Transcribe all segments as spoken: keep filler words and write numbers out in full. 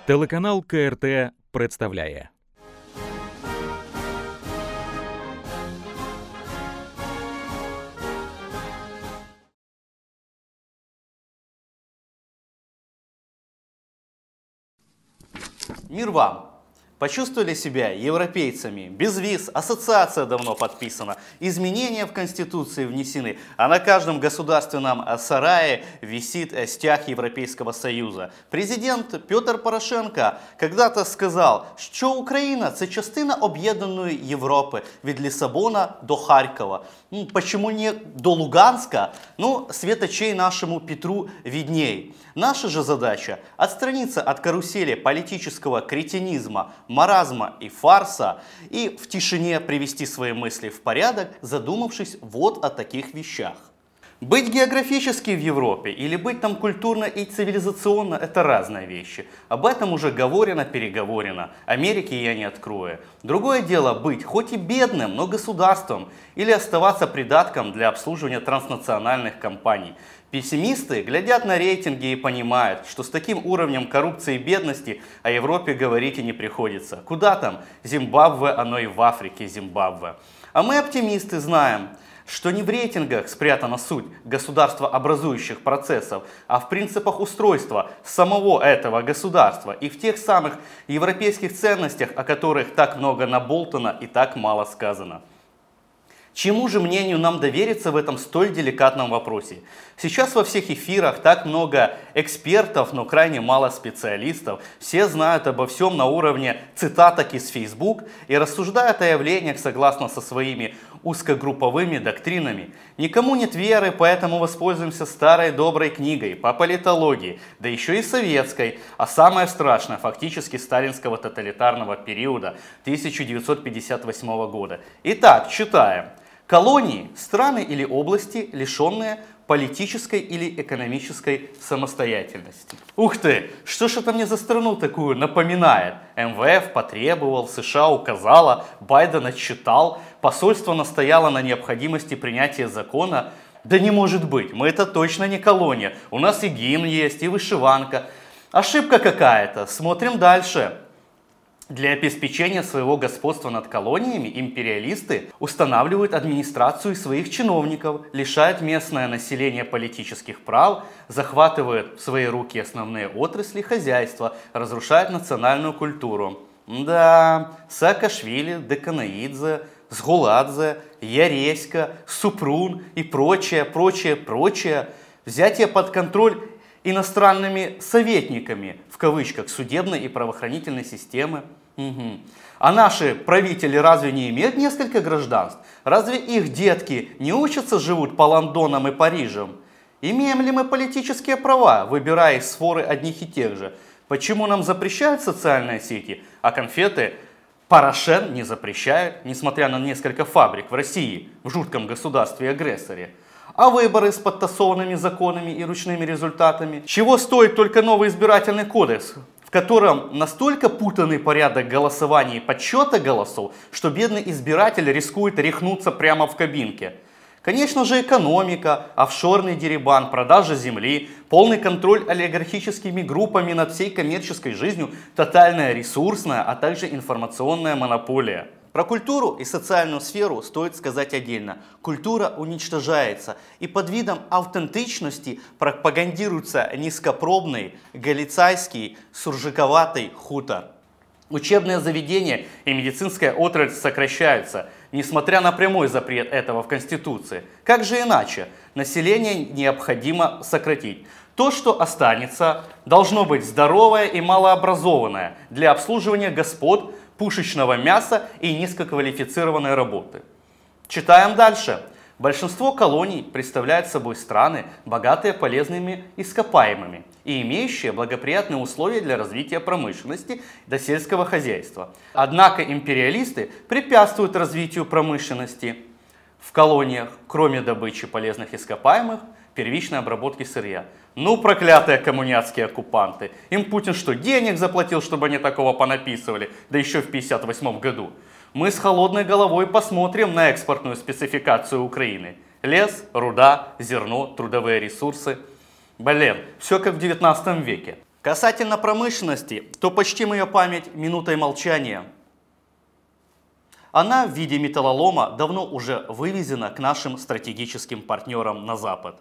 Телеканал КРТ представляє. Мир вам! Почувствовали себя европейцами? Без виз, ассоциация давно подписана, изменения в Конституции внесены, а на каждом государственном сарае висит стяг Европейского Союза. Президент Петр Порошенко когда-то сказал, що Україна – це частина об'єднаної Європи від Лиссабона до Харькова. Ну, почему не до Луганска? Ну, светочей нашему Петру видней. Наша же задача – отстраниться от карусели политического кретинизма, маразма и фарса и в тишине привести свои мысли в порядок, задумавшись вот о таких вещах. Быть географически в Европе или быть там культурно и цивилизационно – это разные вещи. Об этом уже говорено-переговорено. Америки я не открою. Другое дело быть хоть и бедным, но государством или оставаться придатком для обслуживания транснациональных компаний. Пессимисты глядят на рейтинги и понимают, что с таким уровнем коррупции и бедности о Европе говорить и не приходится. Куда там? Зимбабве, оно и в Африке Зимбабве. А мы, оптимисты, знаем, что не в рейтингах спрятана суть государствообразующих процессов, а в принципах устройства самого этого государства и в тех самых европейских ценностях, о которых так много наболтано и так мало сказано. Чему же мнению нам довериться в этом столь деликатном вопросе? Сейчас во всех эфирах так много экспертов, но крайне мало специалистов. Все знают обо всем на уровне цитаток из Facebook и рассуждают о явлениях согласно со своими узкогрупповыми доктринами. Никому нет веры, поэтому воспользуемся старой доброй книгой по политологии, да еще и советской, а самое страшное фактически сталинского тоталитарного периода тысяча девятьсот пятьдесят восьмого года. Итак, читаем. Колонии – страны или области, лишенные политической или экономической самостоятельности. Ух ты, что ж это мне за страну такую напоминает? эм вэ эф потребовал, США указала, Байден отчитал, посольство настояло на необходимости принятия закона. Да не может быть, мы это точно не колония, у нас и гимн есть, и вышиванка. Ошибка какая-то, смотрим дальше. Для обеспечения своего господства над колониями империалисты устанавливают администрацию своих чиновников, лишают местное население политических прав, захватывают в свои руки основные отрасли хозяйства, разрушают национальную культуру. Да, Саакашвили, Деканаидзе, Сгуладзе, Яреська, Супрун и прочее, прочее, прочее. Взятие под контроль иностранными советниками, в кавычках, судебной и правоохранительной системы. Угу. А наши правители разве не имеют несколько гражданств? Разве их детки не учатся, живут по Лондонам и Парижам? Имеем ли мы политические права, выбирая из сфоры одних и тех же? Почему нам запрещают социальные сети, а конфеты Порошен не запрещают, несмотря на несколько фабрик в России, в жутком государстве-агрессоре? А выборы с подтасованными законами и ручными результатами? Чего стоит только новый избирательный кодекс, в котором настолько путанный порядок голосования и подсчета голосов, что бедный избиратель рискует рехнуться прямо в кабинке? Конечно же, экономика, офшорный дерибан, продажа земли, полный контроль олигархическими группами над всей коммерческой жизнью, тотальная ресурсная, а также информационная монополия. Про культуру и социальную сферу стоит сказать отдельно. Культура уничтожается, и под видом аутентичности пропагандируется низкопробный, галицайский, суржиковатый хутор. Учебные заведения и медицинская отрасль сокращаются, несмотря на прямой запрет этого в Конституции. Как же иначе? Население необходимо сократить. То, что останется, должно быть здоровое и малообразованное для обслуживания господ, пушечного мяса и низкоквалифицированной работы. Читаем дальше. Большинство колоний представляют собой страны, богатые полезными ископаемыми и имеющие благоприятные условия для развития промышленности до сельского хозяйства. Однако империалисты препятствуют развитию промышленности в колониях, кроме добычи полезных ископаемых, первичной обработки сырья. Ну, проклятые коммуняцкие оккупанты. Им Путин что, денег заплатил, чтобы они такого понаписывали? Да еще в пятьдесят восьмом году. Мы с холодной головой посмотрим на экспортную спецификацию Украины. Лес, руда, зерно, трудовые ресурсы. Блин, все как в девятнадцатом веке. Касательно промышленности, то почтим ее память минутой молчания. Она в виде металлолома давно уже вывезена к нашим стратегическим партнерам на Запад.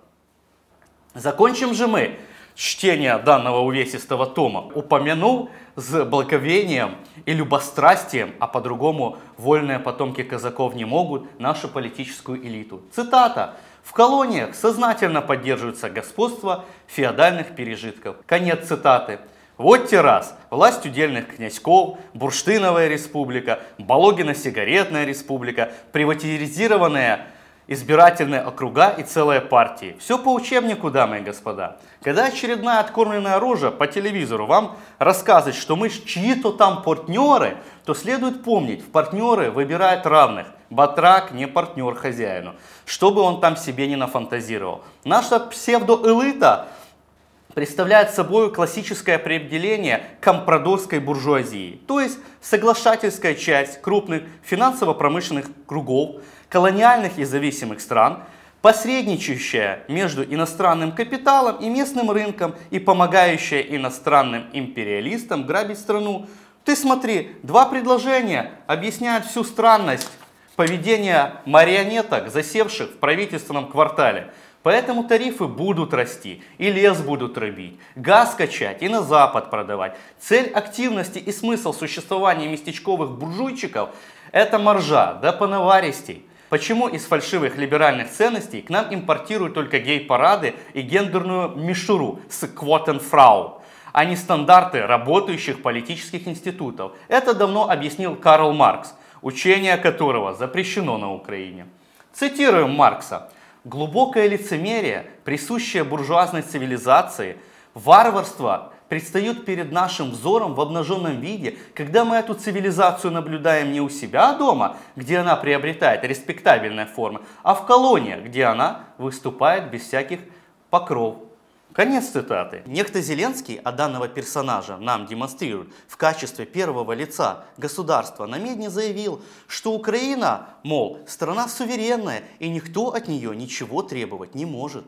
Закончим же мы чтение данного увесистого тома. Упомянул с благовением и любострастием, а по-другому вольные потомки казаков не могут, нашу политическую элиту. Цитата. В колониях сознательно поддерживается господство феодальных пережитков. Конец цитаты. Вот те раз. Власть удельных князьков, Бурштиновая республика, Балогино-сигаретная республика, приватизированная избирательные округа и целые партии. Все по учебнику, дамы и господа. Когда очередная откормленная рожа по телевизору вам рассказывает, что мы чьи-то там партнеры, то следует помнить, в партнеры выбирают равных. Батрак не партнер хозяину, что бы он там себе не нафантазировал. Наша псевдоэлита представляет собой классическое определение компрадорской буржуазии, то есть соглашательская часть крупных финансово-промышленных кругов, колониальных и зависимых стран, посредничающая между иностранным капиталом и местным рынком и помогающая иностранным империалистам грабить страну. Ты смотри, два предложения объясняют всю странность поведения марионеток, засевших в правительственном квартале. Поэтому тарифы будут расти, и лес будут рубить, газ качать и на Запад продавать. Цель активности и смысл существования местечковых буржуйчиков – это маржа, да понаваристей. Почему из фальшивых либеральных ценностей к нам импортируют только гей-парады и гендерную мишуру с квотенфрау, а не стандарты работающих политических институтов? Это давно объяснил Карл Маркс, учение которого запрещено на Украине. Цитируем Маркса. Глубокое лицемерие, присущее буржуазной цивилизации, варварство предстают перед нашим взором в обнаженном виде, когда мы эту цивилизацию наблюдаем не у себя дома, где она приобретает респектабельные формы, а в колониях, где она выступает без всяких покров. Конец цитаты. Некто Зеленский, а данного персонажа нам демонстрирует в качестве первого лица государства, намедни заявил, что Украина, мол, страна суверенная и никто от нее ничего требовать не может.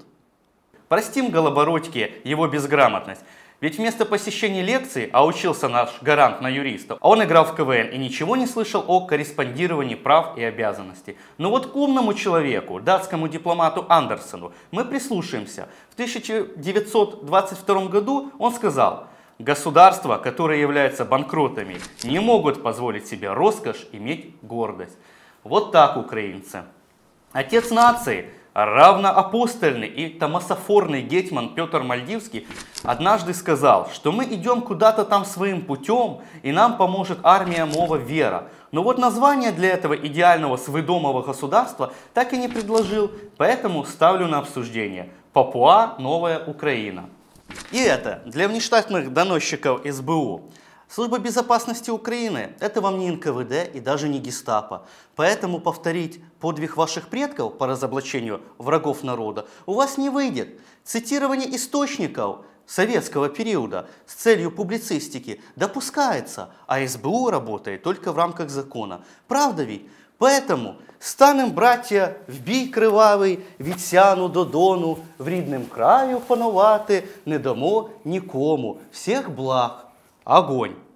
Простим Голобородьке его безграмотность. Ведь вместо посещения лекции, а учился наш гарант на юриста, он играл в ка вэ эн и ничего не слышал о корреспондировании прав и обязанностей. Но вот к умному человеку, датскому дипломату Андерсену, мы прислушаемся. В тысяча девятьсот двадцать втором году он сказал: государства, которые являются банкротами, не могут позволить себе роскошь иметь гордость. Вот так, украинцы. Отец нации, равноапостольный и томасофорный гетьман Петр Мальдивский однажды сказал, что мы идем куда-то там своим путем, и нам поможет армия мова вера. Но вот название для этого идеального сведомого государства так и не предложил, поэтому ставлю на обсуждение. Папуа Новая Украина. И это для внештатных доносчиков эс бэ у. Служба безопасности Украины – это вам не эн ка вэ дэ и даже не гестапо. Поэтому повторить подвиг ваших предков по разоблачению врагов народа у вас не выйдет. Цитирование источников советского периода с целью публицистики допускается, а эс бэ у работает только в рамках закона. Правда ведь? Поэтому станем, братья, в бій кривавий, від Сяну до Дону, в рідним краю панувати не дамо нікому. Всех благ. Огонь!